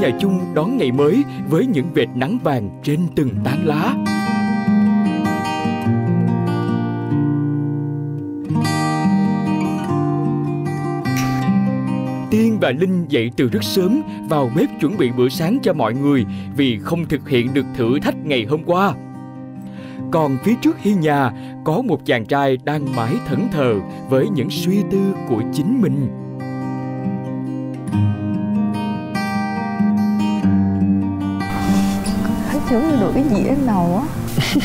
nhà chung đón ngày mới với những vệt nắng vàng trên từng tán lá. Tiên và Linh dậy từ rất sớm vào bếp chuẩn bị bữa sáng cho mọi người vì không thực hiện được thử thách ngày hôm qua. Còn phía trước hiên nhà có một chàng trai đang mãi thẫn thờ với những suy tư của chính mình. Giống như đổi cái dĩa đầu á.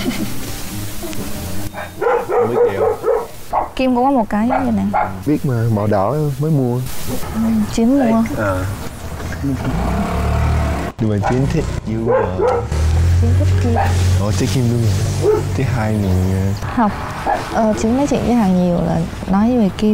Mới kêu. Kim cũng có một cái như này. Biết mà, màu đỏ mới mua. Chiến mua. Nhưng mà Chiến thích yêu Chiến thích Kim. thích Kim luôn rồi. Thích hai người. Không. Chiến nói chuyện với Hằng nhiều là nói về Kim.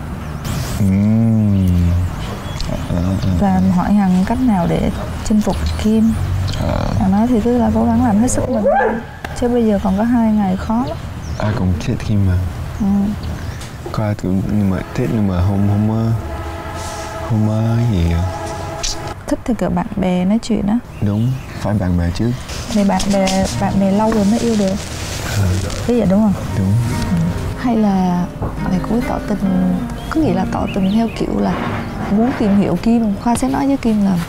Và hỏi Hằng cách nào để chinh phục Kim. Hằng nói thì cứ là cố gắng làm hết sức mình. Chứ bây giờ còn có 2 ngày khó lắm. Ai cũng thích Kim mà. Coi nhưng mà thích nhưng mà không gì. Thích thì kiểu bạn bè nói chuyện á. Đúng, phải bạn bè chứ. Thì bạn bè lâu rồi mới yêu được. Thế vậy đúng không? Đúng. Hay là ngày cuối tỏ tình, có nghĩa là tỏ tình theo kiểu là muốn tìm hiểu Kim. Khoa sẽ nói với Kim là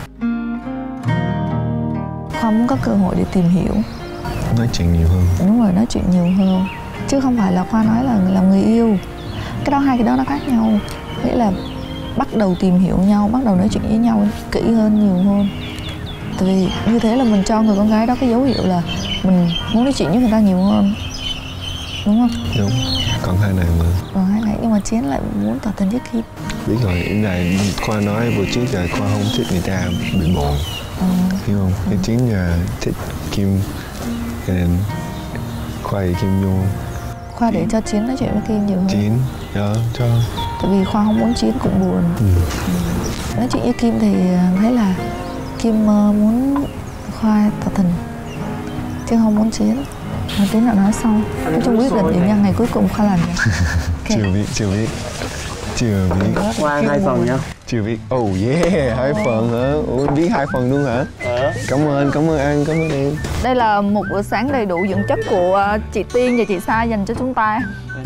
Khoa muốn có cơ hội để tìm hiểu, nói chuyện nhiều hơn. Đúng rồi, nói chuyện nhiều hơn. Chứ không phải là Khoa nói là người yêu. Cái đó, hai cái đó nó khác nhau. Nghĩa là bắt đầu tìm hiểu nhau, bắt đầu nói chuyện với nhau kỹ hơn, nhiều hơn. Tại vì như thế là mình cho người con gái đó cái dấu hiệu là mình muốn nói chuyện với người ta nhiều hơn. Đúng không? Đúng. Còn 2 ngày mà. Còn 2 ngày, nhưng mà Chiến lại muốn tỏ tình với Kim. Biết rồi, cái này Khoa nói vừa trước là Khoa không thích người ta bị buồn. Hiểu không? Cái Chiến là thích Kim, cho nên Khoa thì Kim vô. Khoa để cho Chiến nói chuyện với Kim nhiều hơn. Chiến, đó, cho. Tại vì Khoa không muốn Chiến cũng buồn. Nói chuyện với Kim thì thấy là Kim muốn Khoa tỏ tình, chứ không muốn Chiến. Tí nào nói sau. Nói chung quyết định điểm nha, ngày cuối cùng Khoa làm gì? Okay. Chưa biết. Qua 2 phần nha. Chưa biết. Oh yeah, 2 phần hả? Ủa, biết 2 phần luôn hả? Cảm ơn anh, cảm ơn em. Đây là một bữa sáng đầy đủ dưỡng chất của chị Tiên và chị Sa dành cho chúng ta.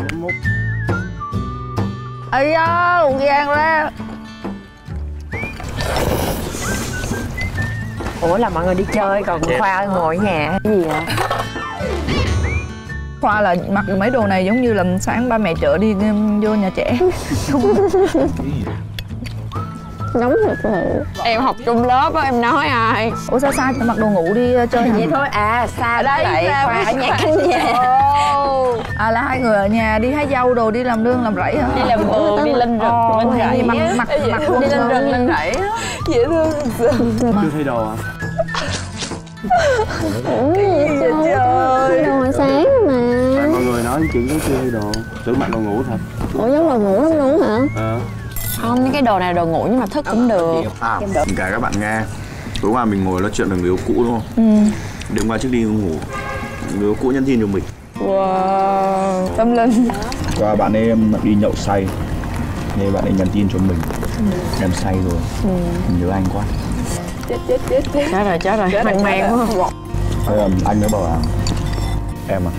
Ây da, gan ra. Ủa là mọi người đi chơi còn Khoa ngồi ở nhà cái gì vậy? Khoa là mặc mấy đồ này giống như là sáng ba mẹ chở đi vô nhà trẻ. Nóng thật sự. Em học chung lớp á, em nói ai? Ủa sao Sa mặc đồ ngủ đi chơi vậy thôi à? Sa đây Khoa ở nhà canh nhà. À là 2 người ở nhà đi hái dâu đồ, đi làm nương làm rẫy hả? Đi làm vườn, đi lên rừng lên rẫy. Mặc đi lên rừng lên rẫy. Dễ thương thật sự. Chưa thay đồ à? Cái gì vậy trời? Đồ hồi sáng mà. Mọi người nói chuyện có chưa thay đồ. Tưởng mặc đồ ngủ thật. Ủa giống đồ ngủ lắm luôn hả? Không, những cái đồ này là đồ ngủ nhưng mà thức cũng được. Cả các bạn nghe. Tối qua mình ngồi nói chuyện về người yêu cũ đúng không? Đêm qua trước đi ngủ, người yêu cũ nhắn tin cho mình. Wow, tâm linh. Qua bạn ấy đi nhậu say, nên bạn ấy nhắn tin cho mình. Em say rồi, mình nhớ anh quá. Chết. Chết rồi, mang quá. Thế là anh mới bảo là em à,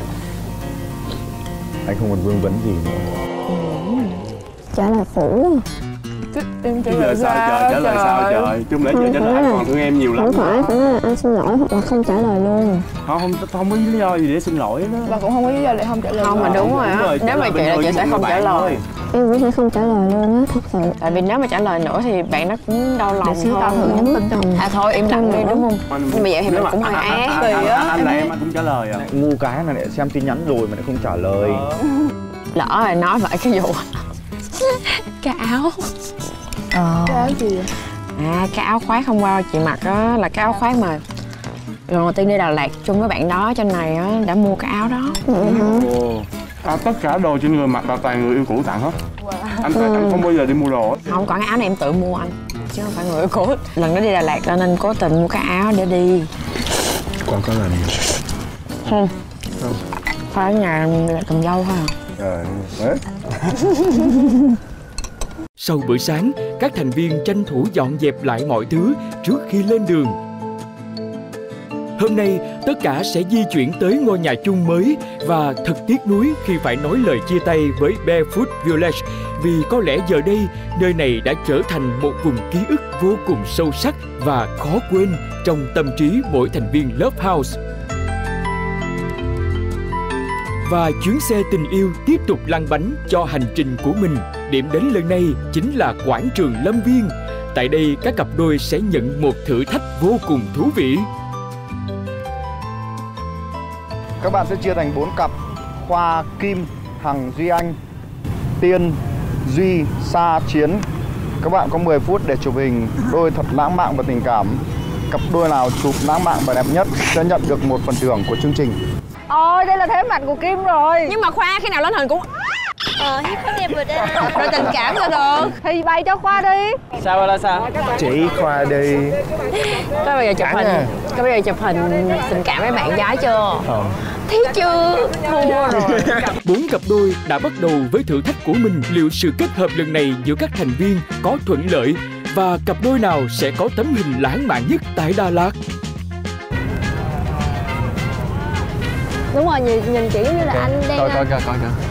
anh không còn vương vấn gì nữa. Trả lời phủ. Em trả lời sao trời, trả lời sao trời. Chung lẽ giờ trả lời anh còn thương em nhiều lắm. Không phải là anh xin lỗi hoặc là không trả lời luôn. Không có lý do gì để xin lỗi đó. Và cũng không có lý do để không trả lời. Không mà đúng rồi á. Nếu mà chị là chị sẽ không trả lời. Em cũng sẽ không trả lời luôn á, thật sự. Tại vì nếu mà trả lời nữa thì bạn nó cũng đau lòng thôi. Tao thử nhắn tin cho. À thôi im lặng đi đúng không? Nhưng mà vậy thì mình cũng hơi ác. Anh là em anh cũng trả lời à. Ngu cái là lại xem tin nhắn rồi mà lại không trả lời. Lỡ rồi nói vậy cái vụ cái áo. Cái áo gì vậy? À cái áo khoác hôm qua chị mặc đó là cái áo khoác mà lần đầu tiên đi Đà Lạt chung với bạn đó trên này á đã mua cái áo đó. Tất cả đồ trên người mặc là toàn người yêu cũ tặng hết. Anh không bao giờ đi mua đồ. Không, còn cái áo này em tự mua anh chứ không phải người yêu cũ. Lần đó đi Đà Lạt cho nên cố tình mua cái áo để đi. Còn có làm gì? Không. Phải ở nhà cầm dâu thôi à. Trời ơi. Sau bữa sáng, các thành viên tranh thủ dọn dẹp lại mọi thứ trước khi lên đường. Hôm nay, tất cả sẽ di chuyển tới ngôi nhà chung mới và thật tiếc nuối khi phải nói lời chia tay với Barefoot Village vì có lẽ giờ đây, nơi này đã trở thành một vùng ký ức vô cùng sâu sắc và khó quên trong tâm trí mỗi thành viên Love House. Và chuyến xe tình yêu tiếp tục lăn bánh cho hành trình của mình. Điểm đến lần này chính là quảng trường Lâm Viên. Tại đây, các cặp đôi sẽ nhận một thử thách vô cùng thú vị. Các bạn sẽ chia thành 4 cặp: Khoa, Kim, Hằng, Duy Anh, Tiên, Duy, Sa, Chiến. Các bạn có 10 phút để chụp hình đôi thật lãng mạn và tình cảm. Cặp đôi nào chụp lãng mạn và đẹp nhất sẽ nhận được một phần thưởng của chương trình. Ôi, đây là thế mạnh của Kim rồi. Nhưng mà Khoa khi nào lên hình cũng Hiếp rất đẹp rồi đó. rồi tình cảm rồi được. Thì bày cho Khoa đi. Sao là sao? Chỉ Khoa đi. Có bao giờ chụp hình? Có bao giờ chụp hình tình cảm với bạn gái chưa? Thấy chưa? Thua rồi. 4 cặp đôi đã bắt đầu với thử thách của mình. Liệu sự kết hợp lần này giữa các thành viên có thuận lợi và cặp đôi nào sẽ có tấm hình lãng mạn nhất tại Đà Lạt? Đúng rồi, nhìn chỉ như là anh đang... Coi kìa.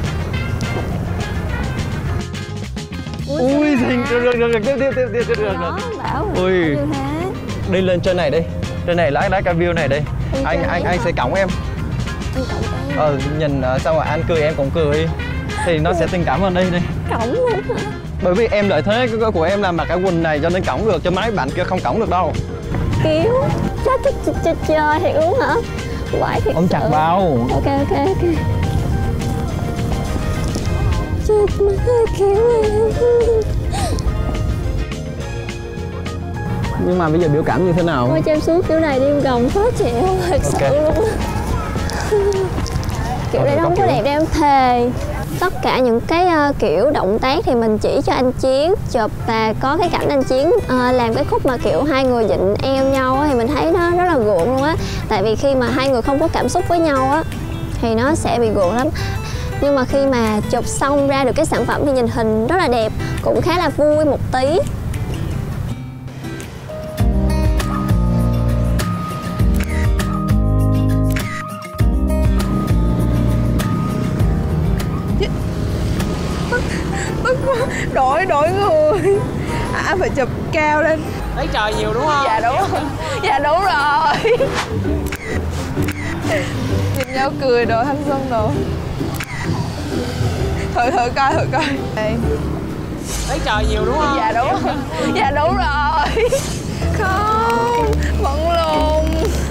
Ui, được. Đó, bảo Ui, như thế. đi lên trên này đi. Trên này lái cái view này đi. Anh sẽ cõng em. Anh cõng em. Nhìn sao mà anh cười em cũng cười. Thì nó sẽ tình cảm hơn đi. Cõng luôn hả? Bởi vì em lợi thế của em là mặc cái quần này cho nên cõng được, cho mấy bạn kia không cõng được đâu. Kiểu chơi thiệt luôn hả? Quái thiệt. Ông chặt vào. Ok. Chết má kiểu em. Nhưng mà bây giờ biểu cảm như thế nào? Thôi cho em xuống kiểu này đi, em gồng khó chịu thật sự luôn. Kiểu này nó không có đẹp đâu em thề. Tất cả những cái kiểu động tác thì mình chỉ cho anh Chiến chụp, và có cái cảnh anh Chiến làm cái khúc mà kiểu hai người vịn eo nhau á, thì mình thấy nó rất là gượng luôn á. Tại vì khi mà hai người không có cảm xúc với nhau á thì nó sẽ bị gượng lắm. Nhưng mà khi mà chụp xong ra được cái sản phẩm thì nhìn hình rất là đẹp, cũng khá là vui một tí. Đổi người. Anh phải chụp cao lên. Thấy trời nhiều đúng không? Dạ đúng rồi. Nhìn nhau cười đồ thanh xuân đồ. Thử coi. Đây. Thấy trời nhiều đúng không? Dạ đúng rồi. Không, vẫn luôn.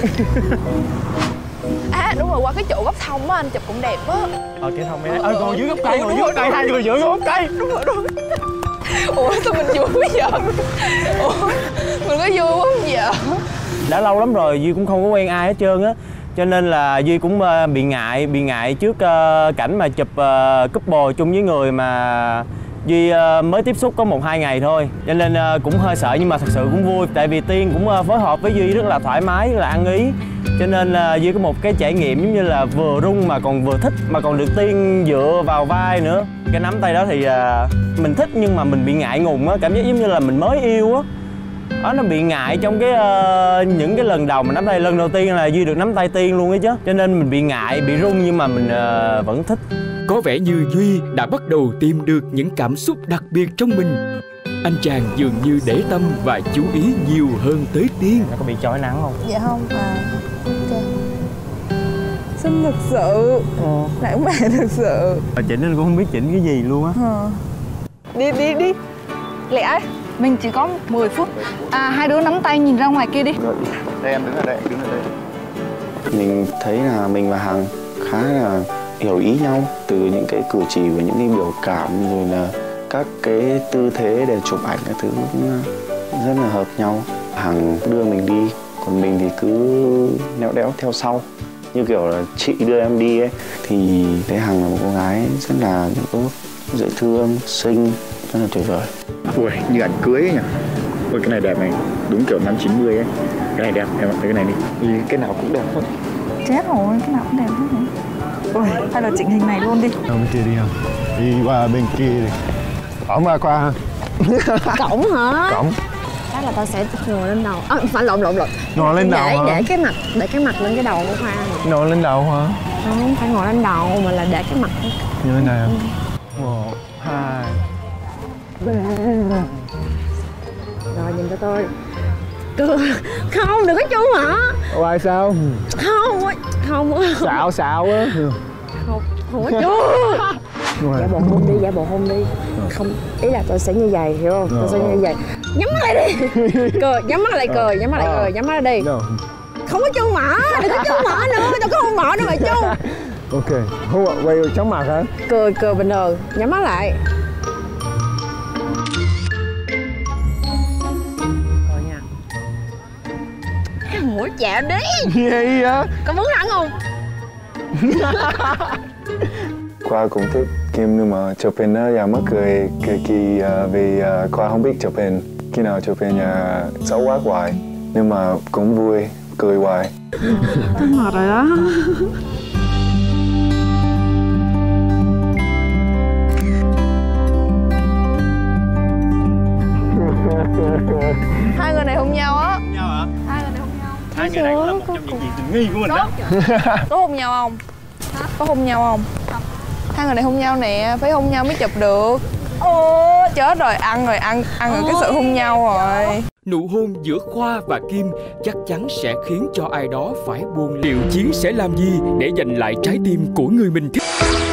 À đúng rồi, qua cái chỗ góc thông á anh chụp cũng đẹp á. Cái thông ấy. Ngồi dưới gốc cây, hai người giữa gốc cây. Đúng rồi. Ủa sao mình vui bây giờ? Ủa mình có vui không giờ? Đã lâu lắm rồi Duy cũng không có quen ai hết trơn á, cho nên là Duy cũng bị ngại trước cảnh mà chụp couple chung với người mà Duy mới tiếp xúc có 1-2 ngày thôi, cho nên cũng hơi sợ, nhưng mà thật sự cũng vui. Tại vì Tiên cũng phối hợp với Duy rất là thoải mái, rất là ăn ý, cho nên Duy có một cái trải nghiệm giống như là vừa rung mà còn vừa thích, mà còn được Tiên dựa vào vai nữa. Cái nắm tay đó thì mình thích nhưng mà mình bị ngại ngùng á, cảm giác giống như là mình mới yêu á. Nó bị ngại trong cái những cái lần đầu mà nắm tay. Lần đầu tiên là Duy được nắm tay Tiên luôn ấy chứ, cho nên mình bị ngại, bị run, nhưng mà mình vẫn thích. Có vẻ như Duy đã bắt đầu tìm được những cảm xúc đặc biệt trong mình. Anh chàng dường như để tâm và chú ý nhiều hơn tới Tiên. Nó có bị chói nắng không? Dạ không ok. Xinh thật sự. Lãng mạn thật sự. Mà chỉnh nên cũng không biết chỉnh cái gì luôn á. Đi lẹ. Mình chỉ có 10 phút. Hai đứa nắm tay nhìn ra ngoài kia đi. Đây em đứng ở đây. Mình thấy là mình và Hằng khá là hiểu ý nhau, từ những cái cử chỉ và những cái biểu cảm, rồi là các cái tư thế để chụp ảnh, các thứ cũng rất là hợp nhau. Hằng đưa mình đi, còn mình thì cứ nẹo đẽo theo sau, như kiểu là chị đưa em đi ấy. Thì thấy Hằng là một cô gái rất là tốt, dễ thương, xinh, rất là tuyệt vời. Ui, như ảnh cưới ấy nhỉ. Ôi cái này đẹp này, đúng kiểu năm 90 ấy. Cái này đẹp, em thấy cái này đi. Cái nào cũng đẹp hết. Chết rồi, cái nào cũng đẹp hết rồi. Ôi, hay là chỉnh hình này luôn đi. Bên kia đi không? Đi qua bên kia đi. Qua. Cổng hả? Cổng. Đó là tao sẽ ngồi lên đầu. Phải lộn. Ngồi lên đầu hả? Để cái mặt lên cái đầu của Khoa. Ngồi lên đầu hả? Không phải ngồi lên đầu mà là để cái mặt. Như thế này. 1, 2. Rồi nhìn cho tôi. Không, đừng có chung hả? Hoài sao? Không. Xạo á. Không có chung. Giả bộ hôn đi. Không, ý là tôi sẽ như vậy, hiểu không? Tôi sẽ như vậy. Nhắm mắt lại đi. Cười, nhắm mắt lại cười, nhắm mắt lại đi. Không có chung mở, đừng có chung mở nữa, tôi có không mở nữa mà chung. Ok, quay chóng mặt hả? Cười bình thường, nhắm mắt lại. Rồi nha. Mũi chạm đi. Gì vậy? Có muốn thắng không? Khoa cũng thích Kim nhưng mà chụp hình đó giờ mất cười kỳ vì Khoa không biết chụp hình. Khi nào chụp hình xấu quá hoài. Nhưng mà cũng vui, cười hoài. Tao mệt rồi đó. Hai người này hôn nhau á. Hôn nhau hả? Hai người này hôn nhau. Hai người này cũng là một trong những chuyện tình nghi của mình đó. Có hôn nhau không? Có hôn nhau không? Hai người này hôn nhau nè, phải hôn nhau mới chụp được. Chết rồi, ăn rồi cái sự hôn nhau rồi. Nụ hôn giữa Khoa và Kim chắc chắn sẽ khiến cho ai đó phải buồn. Liệu Chiến sẽ làm gì để giành lại trái tim của người mình thích?